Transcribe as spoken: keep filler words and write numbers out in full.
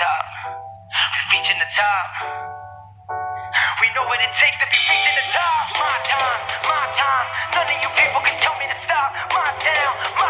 top. We're reaching the top. We know what it takes to be reaching the top. My time, my time. None of you people can tell me to stop. My town, my